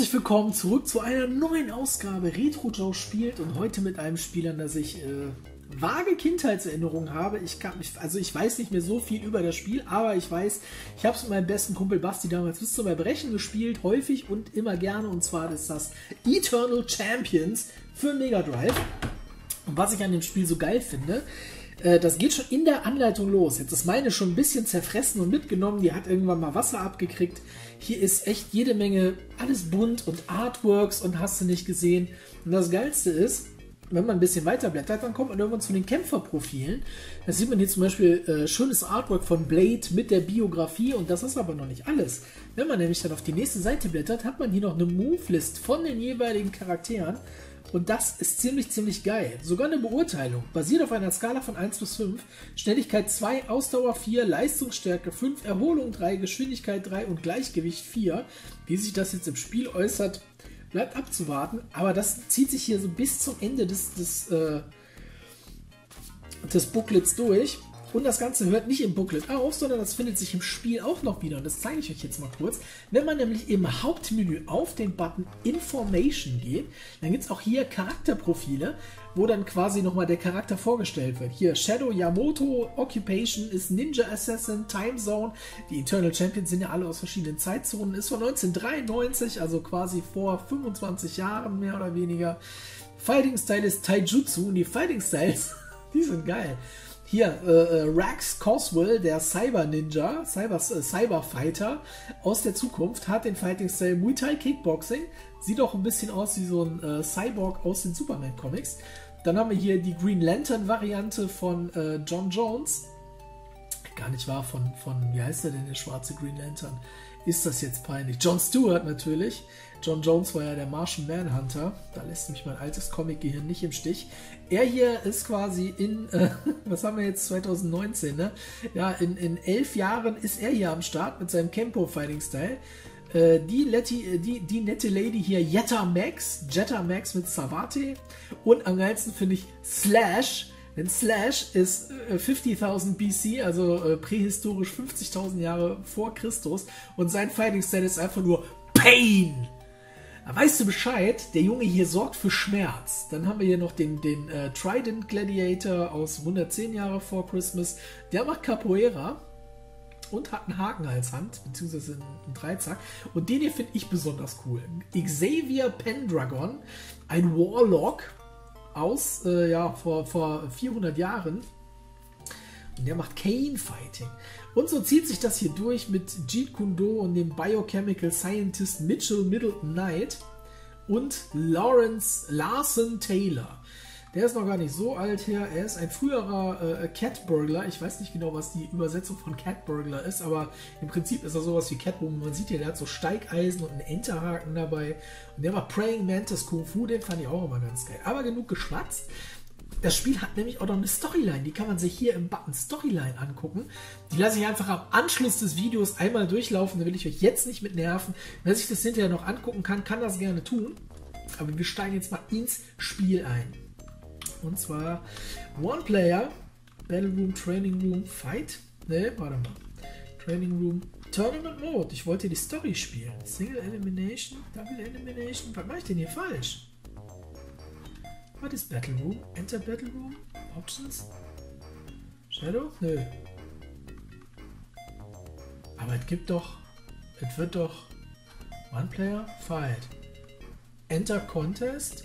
Herzlich willkommen zurück zu einer neuen Ausgabe Retro Joe spielt und heute mit einem Spiel, an das ich vage Kindheitserinnerungen habe. Ich weiß nicht mehr so viel über das Spiel, aber ich weiß, ich habe es mit meinem besten Kumpel Basti damals bis zum Erbrechen gespielt, häufig und immer gerne, und zwar ist das Eternal Champions für Mega Drive. Und was ich an dem Spiel so geil finde, das geht schon in der Anleitung los. Jetzt ist meine schon ein bisschen zerfressen und mitgenommen. Die hat irgendwann mal Wasser abgekriegt. Hier ist echt jede Menge, alles bunt und Artworks und hast du nicht gesehen. Und das Geilste ist, wenn man ein bisschen weiter blättert, dann kommt man irgendwann zu den Kämpferprofilen. Da sieht man hier zum Beispiel schönes Artwork von Blade mit der Biografie. Und das ist aber noch nicht alles. Wenn man nämlich dann auf die nächste Seite blättert, hat man hier noch eine Move-List von den jeweiligen Charakteren. Und das ist ziemlich geil. Sogar eine Beurteilung. Basiert auf einer Skala von 1 bis 5. Schnelligkeit 2, Ausdauer 4, Leistungsstärke 5, Erholung 3, Geschwindigkeit 3 und Gleichgewicht 4. Wie sich das jetzt im Spiel äußert, bleibt abzuwarten. Aber das zieht sich hier so bis zum Ende des Booklets durch. Und das Ganze hört nicht im Booklet auf, sondern das findet sich im Spiel auch noch wieder. Und das zeige ich euch jetzt mal kurz. Wenn man nämlich im Hauptmenü auf den Button Information geht, dann gibt es auch hier Charakterprofile, wo dann quasi nochmal der Charakter vorgestellt wird. Hier Shadow Yamamoto, Occupation ist Ninja Assassin, Time Zone. Die Eternal Champions sind ja alle aus verschiedenen Zeitzonen. Ist von 1993, also quasi vor 25 Jahren mehr oder weniger. Fighting Style ist Taijutsu und die Fighting Styles, die sind geil. Hier, Rax Coswell, der Cyber-Ninja, Cyber-Fighter aus der Zukunft, hat den Fighting-Style Muay Thai Kickboxing. Sieht auch ein bisschen aus wie so ein Cyborg aus den Superman-Comics. Dann haben wir hier die Green Lantern-Variante von John Jones. Gar nicht wahr, von wie heißt der denn, der schwarze Green Lantern? Ist das jetzt peinlich? Jon Stewart natürlich. John Jones war ja der Martian Manhunter. Da lässt mich mein altes Comic-Gehirn nicht im Stich. Er hier ist quasi in, was haben wir jetzt, 2019, ne? Ja, in 11 Jahren ist er hier am Start mit seinem Kempo-Fighting-Style. Die nette Lady hier, Jetta Max mit Savate. Und am geilsten finde ich Slash. Denn Slash ist 50.000 BC, also prähistorisch 50.000 Jahre vor Christus. Und sein Fighting-Style ist einfach nur Pain. Da weißt du Bescheid, der Junge hier sorgt für Schmerz. Dann haben wir hier noch den Trident Gladiator aus 110 Jahre vor Christmas. Der macht Capoeira und hat einen Haken als Hand, beziehungsweise einen Dreizack. Und den hier finde ich besonders cool. Xavier Pendragon, ein Warlock aus vor 400 Jahren. Und der macht Cane Fighting. Und so zieht sich das hier durch mit Jeet Kune Do und dem Biochemical Scientist Mitchell Middleton Knight und Larson Taylor. Der ist noch gar nicht so alt her. Er ist ein früherer Cat Burglar. Ich weiß nicht genau, was die Übersetzung von Cat Burglar ist, aber im Prinzip ist er sowas wie Catwoman. Man sieht hier, der hat so Steigeisen und einen Enterhaken dabei. Und der macht Praying Mantis Kung Fu. Den fand ich auch immer ganz geil. Aber genug geschwatzt. Das Spiel hat nämlich auch noch eine Storyline, die kann man sich hier im Button Storyline angucken. Die lasse ich einfach am Anschluss des Videos einmal durchlaufen, da will ich euch jetzt nicht mit nerven. Wer sich das hinterher noch angucken kann, kann das gerne tun. Aber wir steigen jetzt mal ins Spiel ein. Und zwar One Player, Battle Room, Training Room, Fight. Ne, warte mal. Training Room, Tournament Mode. Ich wollte die Story spielen. Single Elimination, Double Elimination. Was mache ich denn hier falsch? Was ist Battle Room? Enter Battle Room? Options? Shadow? Nö. Aber es wird doch One Player Fight. Enter Contest?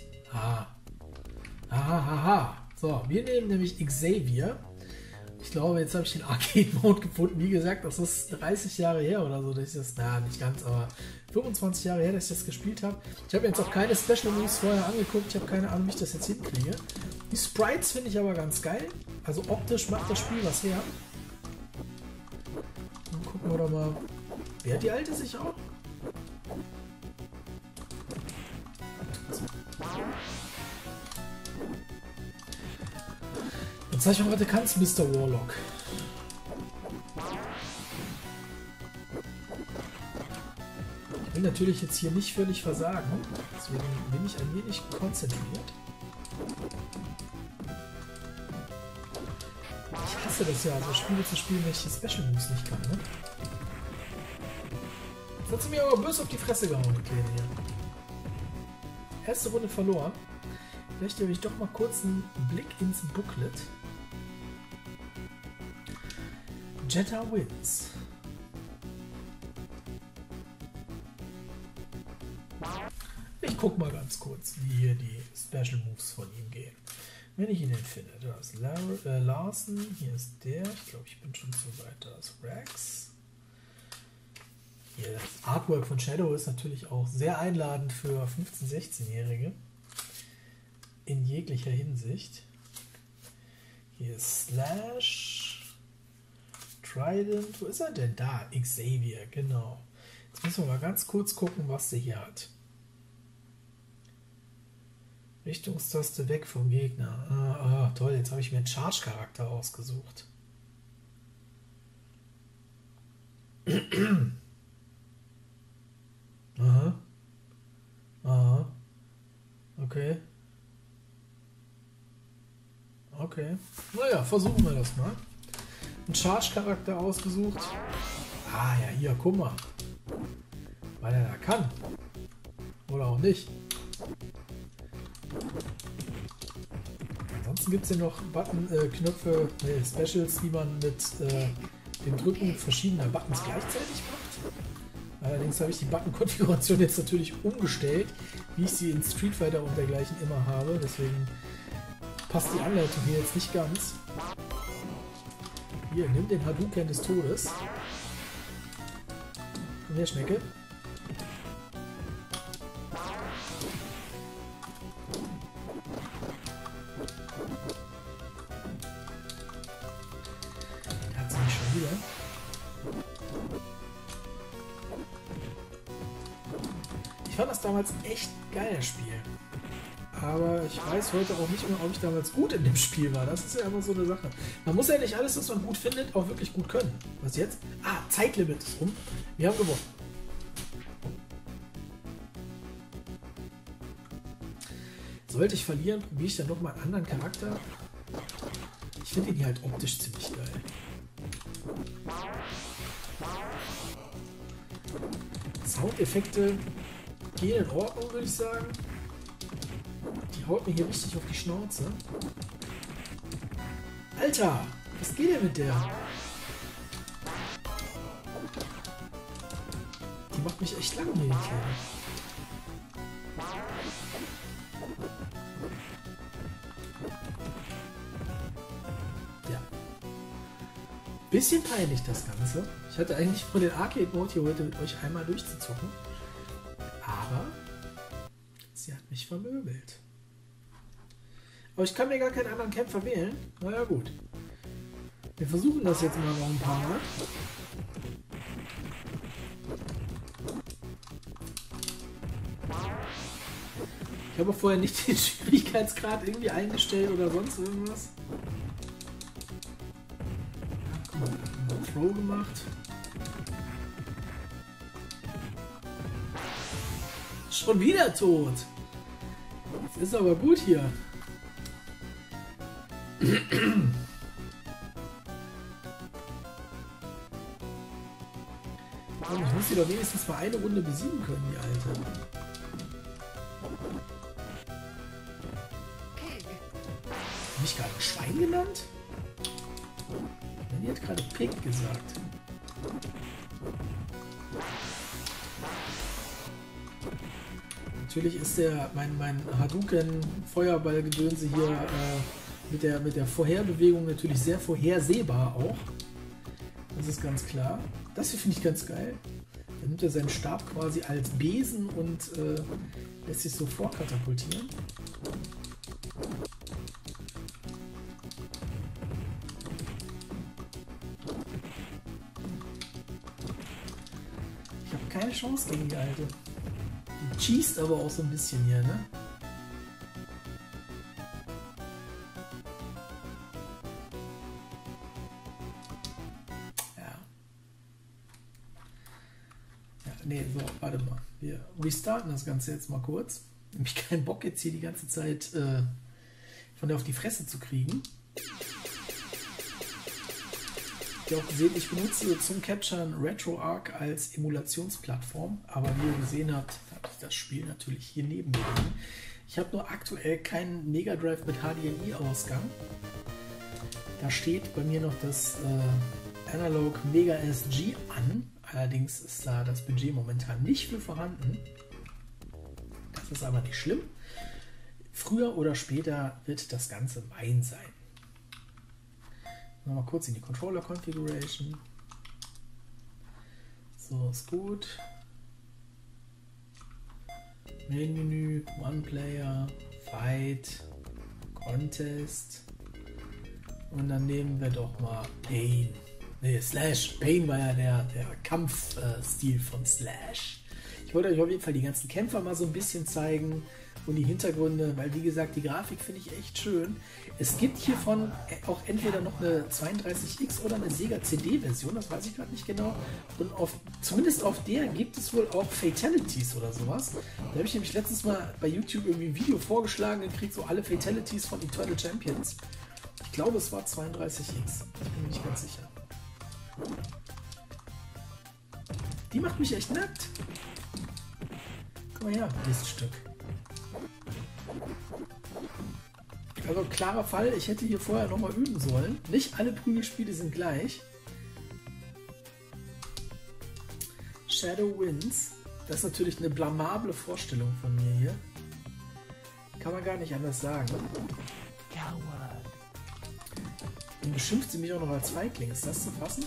So, wir nehmen nämlich Xavier. Ich glaube, jetzt habe ich den Arcade-Mode gefunden. Wie gesagt, das ist 30 Jahre her oder so. Das ist, nicht ganz, aber 25 Jahre her, dass ich das gespielt habe. Ich habe jetzt auch keine Special Moves vorher angeguckt. Ich habe keine Ahnung, wie ich das jetzt hinkriege. Die Sprites finde ich aber ganz geil. Also optisch macht das Spiel was her. Dann gucken wir doch mal. Wehrt die Alte sich auch? Dann zeig ich mal, was du kannst, Mr. Warlock. Ich will natürlich jetzt hier nicht völlig versagen, deswegen bin ich ein wenig konzentriert. Ich hasse das ja, also Spiele zu spielen, wenn ich die Special Moves nicht kann, ne? Jetzt hat sie mir aber böse auf die Fresse gehauen, die Kleine hier. Erste Runde verloren. Vielleicht habe ich doch mal kurz einen Blick ins Booklet. Jetta wins. Ich guck mal ganz kurz, wie hier die Special Moves von ihm gehen. Wenn ich ihn denn finde. Da ist Larson, hier ist der. Ich glaube, ich bin schon zu weit. Da ist Rex. Hier, das Artwork von Shadow ist natürlich auch sehr einladend für 15-, 16-Jährige. In jeglicher Hinsicht. Hier ist Slash. Trident. Wo ist er denn? Da, Xavier, genau. Jetzt müssen wir mal ganz kurz gucken, was der hier hat. Richtungstaste weg vom Gegner. Toll, jetzt habe ich mir einen Charge-Charakter ausgesucht. Aha. Aha. Okay. Okay. Naja, versuchen wir das mal. Einen Charge-Charakter ausgesucht. Ah ja, hier, guck mal. Weil er da kann. Oder auch nicht. Ansonsten gibt es hier noch Knöpfe, Specials, die man mit dem Drücken verschiedener Buttons gleichzeitig macht. Allerdings habe ich die Button-Konfiguration jetzt natürlich umgestellt, wie ich sie in Street Fighter und dergleichen immer habe. Deswegen passt die Anleitung hier jetzt nicht ganz. Hier, nimm den Hadouken des Todes. Komm her, Schnecke. Ich fand das damals echt geil, das Spiel. Aber ich weiß heute auch nicht mehr, ob ich damals gut in dem Spiel war. Das ist ja immer so eine Sache. Man muss ja nicht alles, was man gut findet, auch wirklich gut können. Was jetzt? Ah, Zeitlimit ist rum. Wir haben gewonnen. Sollte ich verlieren, probiere ich dann nochmal einen anderen Charakter. Ich finde ihn halt optisch ziemlich geil. Soundeffekte gehen in Ordnung, würde ich sagen. Die haut mir hier richtig auf die Schnauze. Alter, was geht denn mit der? Die macht mich echt langweilig hier. Ja. Bisschen peinlich das Ganze. Ich hatte eigentlich vor, den Arcade-Mode hier heute mit euch einmal durchzuzocken. Aber sie hat mich vermöbelt. Aber ich kann mir gar keinen anderen Kämpfer wählen. Naja, gut. Wir versuchen das jetzt mal noch ein paar Mal. Ich habe vorher nicht den Schwierigkeitsgrad irgendwie eingestellt oder sonst irgendwas. Guck mal, einen Throw gemacht. Schon wieder tot. Das ist aber gut hier. Ich muss sie doch wenigstens mal eine Runde besiegen können, die Alte. Hab ich gerade Schwein genannt? Die hat gerade Pig gesagt. Natürlich ist mein Hadouken Feuerballgedönse hier mit der Vorherbewegung natürlich sehr vorhersehbar auch. Das ist ganz klar. Das hier finde ich ganz geil. Dann nimmt er seinen Stab quasi als Besen und lässt sich so vorkatapultieren. Ich habe keine Chance gegen die Alte. Die cheest aber auch so ein bisschen hier, ne? Nee, so, warte mal. Wir restarten das Ganze jetzt mal kurz. Nämlich keinen Bock jetzt hier die ganze Zeit von der auf die Fresse zu kriegen. Ihr habt auch gesehen, ich benutze zum Capturen RetroArch als Emulationsplattform. Aber wie ihr gesehen habt, das Spiel natürlich hier neben mir liegen. Ich habe nur aktuell keinen Mega Drive mit HDMI-Ausgang. Da steht bei mir noch das Analog Mega SG an. Allerdings ist da das Budget momentan nicht für vorhanden. Das ist aber nicht schlimm. Früher oder später wird das Ganze mein sein. Nochmal kurz in die Controller Configuration. So, ist gut. Main-Menü, One-Player, Fight, Contest. Und dann nehmen wir doch mal Pain. Ne, Slash. Pain war ja der Kampfstil von Slash. Ich wollte euch auf jeden Fall die ganzen Kämpfer mal so ein bisschen zeigen und die Hintergründe, weil wie gesagt, die Grafik finde ich echt schön. Es gibt hiervon auch entweder noch eine 32X oder eine Sega CD-Version, das weiß ich gerade nicht genau. Und zumindest auf der gibt es wohl auch Fatalities oder sowas. Da habe ich nämlich letztens mal bei YouTube irgendwie ein Video vorgeschlagen gekriegt, so alle Fatalities von Eternal Champions. Ich glaube, es war 32X. Ich bin mir nicht ganz sicher. Die macht mich echt nackt. Komm mal her, nächstes Stück. Also klarer Fall, ich hätte hier vorher nochmal üben sollen. Nicht alle Prügelspiele sind gleich. Shadow Wins. Das ist natürlich eine blamable Vorstellung von mir hier. Kann man gar nicht anders sagen. Und beschimpft sie mich auch noch als Feigling. Ist das zu fassen?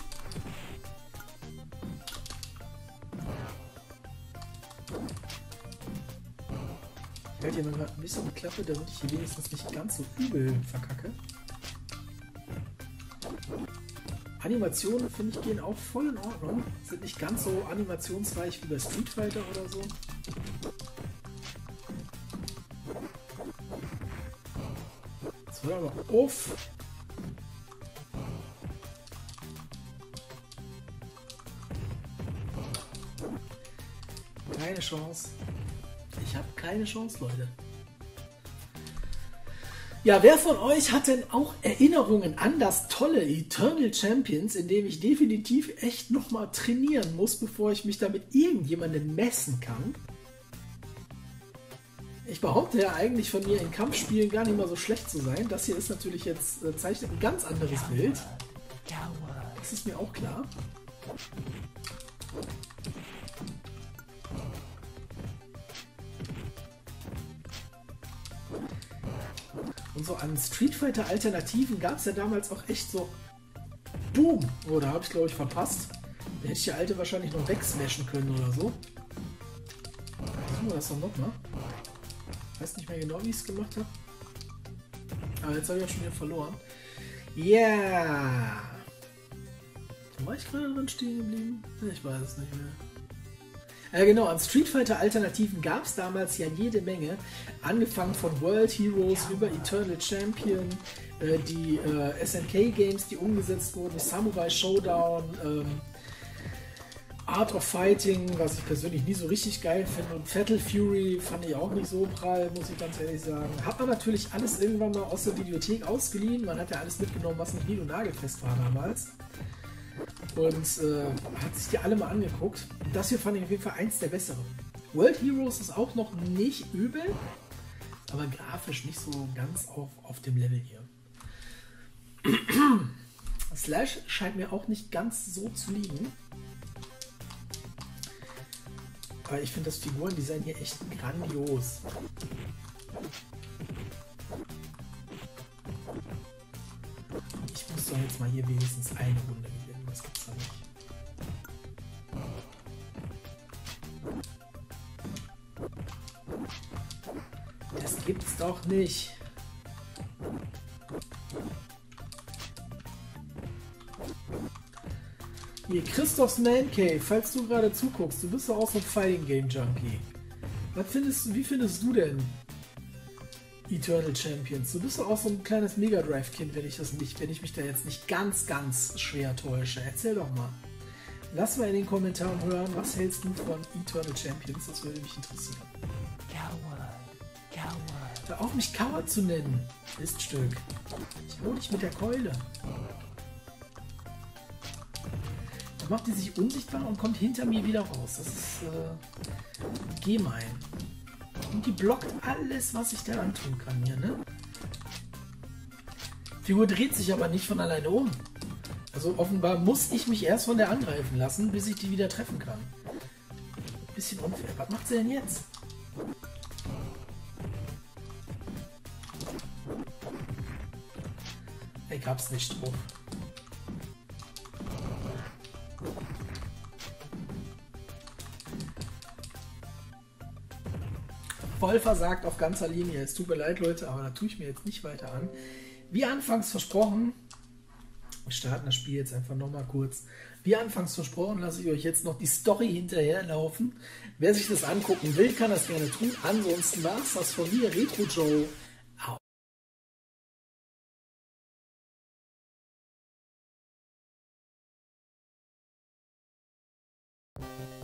Ich halte hier mal ein bisschen die Klappe, damit ich hier wenigstens nicht ganz so übel verkacke. Animationen, finde ich, gehen auch voll in Ordnung. Sind nicht ganz so animationsreich wie bei Street Fighter oder so. Jetzt hör aber auf! Keine Chance. Ich habe keine Chance, Leute. Ja, wer von euch hat denn auch Erinnerungen an das tolle Eternal Champions, in dem ich definitiv echt nochmal trainieren muss, bevor ich mich da mit irgendjemandem messen kann? Ich behaupte ja eigentlich von mir in Kampfspielen gar nicht mal so schlecht zu sein. Das hier ist natürlich jetzt, zeichnet ein ganz anderes Bild. Das ist mir auch klar. Und so an Street Fighter Alternativen gab es ja damals auch echt so Boom! Oh, da habe ich glaube ich verpasst. Da hätte ich die alte wahrscheinlich noch wegsmashen können oder so. Versuchen wir das doch nochmal. Ich weiß nicht mehr genau, wie ich es gemacht habe. Aber jetzt habe ich auch schon wieder verloren. Yeah! Wo war ich gerade dran stehen geblieben? Ich weiß es nicht mehr. Genau, an Street Fighter Alternativen gab es damals ja jede Menge. Angefangen von World Heroes über Eternal Champion, die SNK Games, die umgesetzt wurden, Samurai Showdown, Art of Fighting, was ich persönlich nie so richtig geil finde, und Fatal Fury fand ich auch nicht so prall, muss ich ganz ehrlich sagen. Hat man natürlich alles irgendwann mal aus der Bibliothek ausgeliehen, man hat ja alles mitgenommen, was nicht nied- und nagelfest war damals. Und hat sich die alle mal angeguckt. Und das hier fand ich auf jeden Fall eins der besseren. World Heroes ist auch noch nicht übel, aber grafisch nicht so ganz auf dem Level hier. Slash scheint mir auch nicht ganz so zu liegen. Aber ich finde das Figurendesign hier echt grandios. Ich muss doch jetzt mal hier wenigstens eine Runde gewinnen. Das gibt's doch nicht. Das gibt's doch nicht. Hier, Christophs Man Cave, falls du gerade zuguckst, du bist doch auch so ein Fighting Game Junkie. Wie findest du denn Eternal Champions? Du bist doch auch so ein kleines Mega Drive Kind, wenn ich mich da jetzt nicht ganz schwer täusche. Erzähl doch mal. Lass mal in den Kommentaren hören, was hältst du von Eternal Champions? Das würde mich interessieren. Hör auf, mich Coward zu nennen. Miststück. Ich hole dich mit der Keule. Dann macht die sich unsichtbar und kommt hinter mir wieder raus. Das ist Geh mal. Und die blockt alles, was ich da antun kann hier, ne? Figur dreht sich aber nicht von alleine um. Also offenbar muss ich mich erst von der angreifen lassen, bis ich die wieder treffen kann. Bisschen unfair. Was macht sie denn jetzt? Ich hab's nicht drauf. Voll versagt auf ganzer Linie. Es tut mir leid, Leute, aber da tue ich mir jetzt nicht weiter an. Wie anfangs versprochen, wir starten das Spiel jetzt einfach nochmal kurz. Wie anfangs versprochen, lasse ich euch jetzt noch die Story hinterherlaufen. Wer sich das angucken will, kann das gerne tun. Ansonsten war es das von mir, Retro Joe. Out.